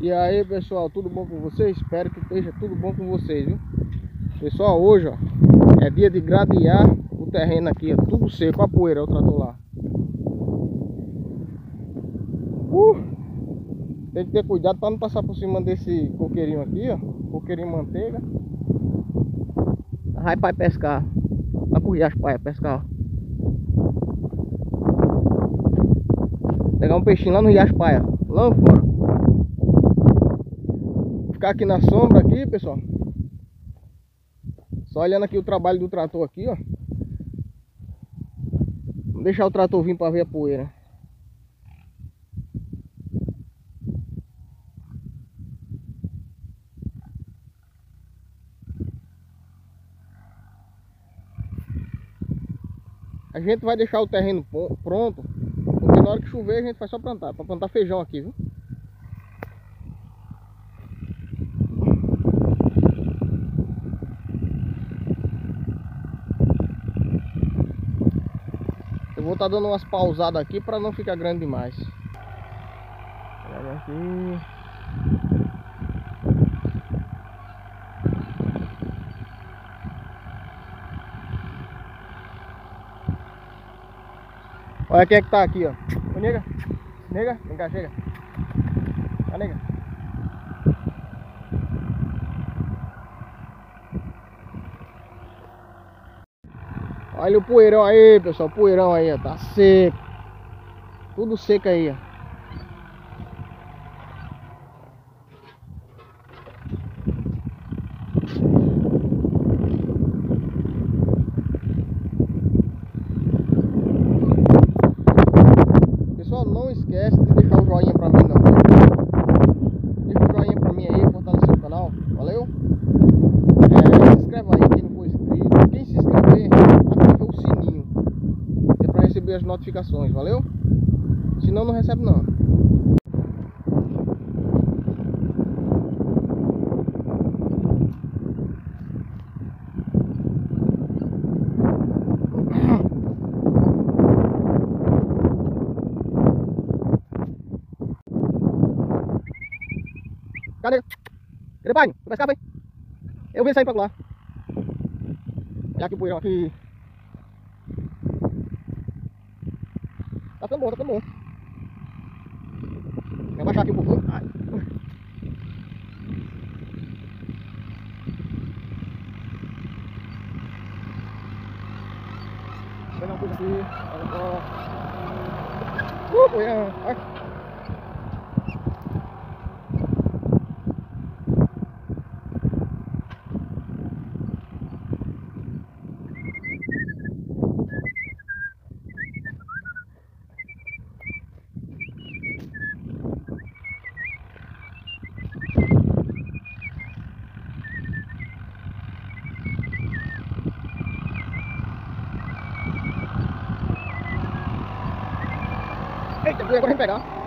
E aí pessoal, tudo bom com vocês? Espero que esteja tudo bom com vocês, viu? Pessoal, hoje ó, é dia de gradear o terreno aqui, ó, tudo seco, a poeira, o trator lá. Tem que ter cuidado para não passar por cima desse coqueirinho aqui, ó, coqueirinho manteiga. Vai para pescar, vai pro riacho para pescar, ó. Pegar um peixinho lá no riacho paia, lá fora. Vou ficar aqui na sombra aqui, pessoal. Só olhando aqui o trabalho do trator aqui, ó. Vamos deixar o trator vir para ver a poeira. A gente vai deixar o terreno pronto, porque na hora que chover a gente vai só plantar, para plantar feijão aqui, viu? Eu vou estar dando umas pausadas aqui para não ficar grande demais. Olha aqui. Olha quem é que tá aqui, ó. Ô, nega. Nega, vem cá, chega. Tá, nega. Olha o poeirão aí, pessoal. Poeirão aí, ó. Tá seco. Tudo seco aí, ó. Pessoal, não esquece de deixar o joinha pra mim não. Deixa o joinha pra mim aí, fortalecer o canal. Valeu? Se inscreve aí quem não for inscrito. Quem se inscrever, ativa o sininho. É pra receber as notificações, valeu? Senão não recebe não. Cadê? Cadê, pai? Vai pescar, vai? Eu vim sair pra lá. Olha aqui o poeirão aqui. Tá ficando bom, tá ficando bom. Vou abaixar aqui um pouquinho. Ai. Vou pegar uma coisa aqui. Olha só. Poeirão. Ai. Eita, agora vem pegar.